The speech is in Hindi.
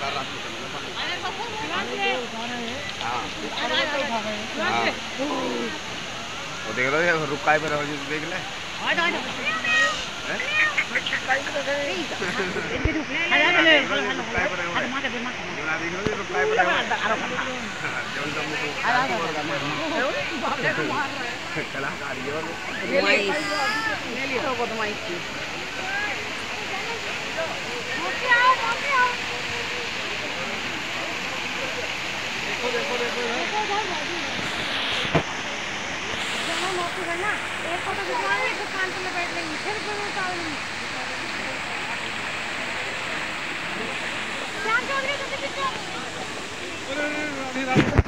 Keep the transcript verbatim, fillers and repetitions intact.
वो देख लो ये रुकाई पे रहो जी देख ले देखो देखो ना एक फोटो खिंचवाएंगे दुकान पे बैठ लेंगे फिर क्या चौधरी